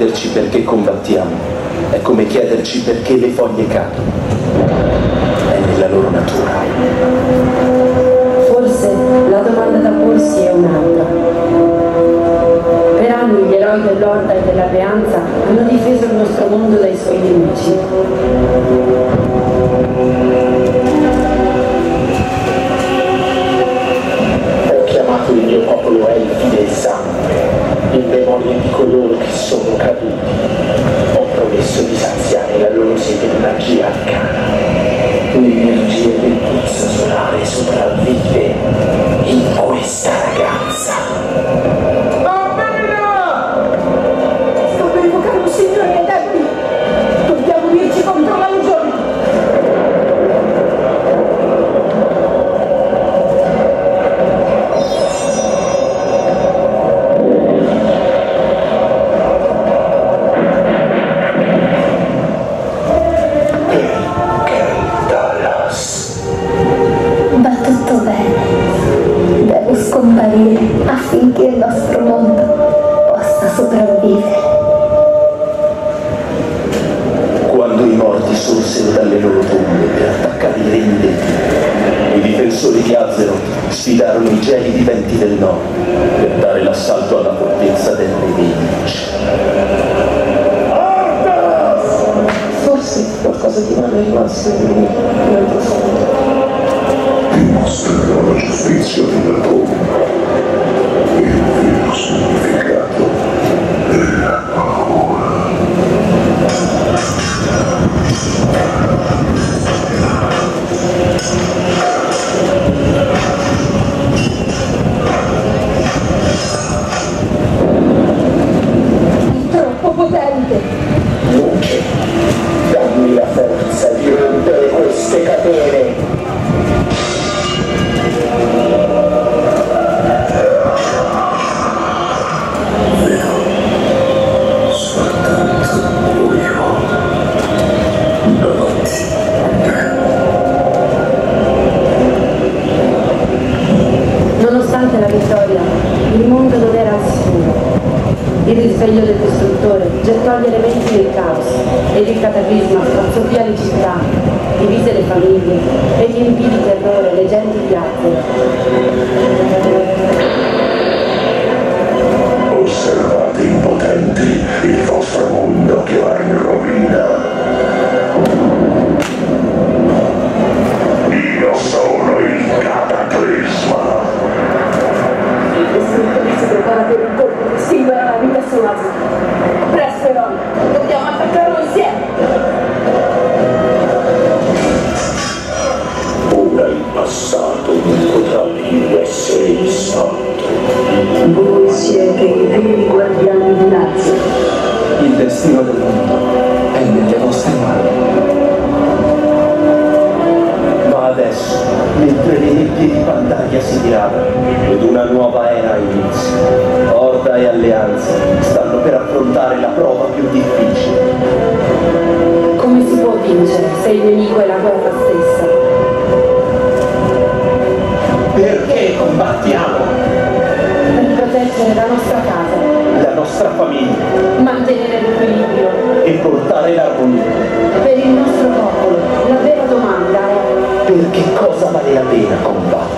Chiederci perché combattiamo è come chiederci perché le foglie cadono. È nella loro natura. Forse la domanda da porsi è un'altra. Per anni gli eroi dell'Orda e dell'Alleanza hanno difeso il nostro mondo dai suoi nemici. Ho chiamato il mio popolo elfi del sangue, in memoria di coloro che sono caduti. Ho promesso di saziare la loro sete di magia arcana. L'energia del puzzo solare sopravvive in questa ragazza. Sto per invocare un signore dei demoni! Dobbiamo unirci contro la legione! Affinché il nostro mondo possa sopravvivere. Quando i morti sorsero dalle loro tombe per attaccare i renditi, i difensori di Azeroth sfidarono i gelidi venti del nord per dare l'assalto alla fortezza del re dei Lich. Forse qualcosa di male è rimasto nel profondo. Dimostrerò la giustizia della tomba. Il vero significato della paura. Troppo potente! Luce, dammi la forza di rompere queste catene! Nonostante la vittoria, il mondo non era al sicuro. Il risveglio del distruttore gettò gli elementi del caos ed il cataclisma spazzò via le città, divise le famiglie e riempì di terrore le genti di Azeroth. Osservate impotenti il vostro mondo che va in rovina. Io sono il cataclisma. Il distruttore si prepara per un colpo che singola la vita su Azeroth. Presto, Eron! Dobbiamo attaccarlo insieme! Ora il passato non potrà più essere disfatto. Voi siete i veri guardiani di Azeroth. Il destino del mondo è nelle vostre mani. Ma adesso, mentre le nebbie di Pandaria si diradano ed una nuova era inizia, Orda e Alleanza stanno per affrontare la prova più difficile. Come si può vincere se il nemico è la guerra stessa? Perché combattiamo? Per proteggere la nostra casa, La nostra famiglia mantenere l'equilibrio. e portare l'armonia. Per il nostro popolo, la vera domanda è: Per che cosa vale la pena combattere?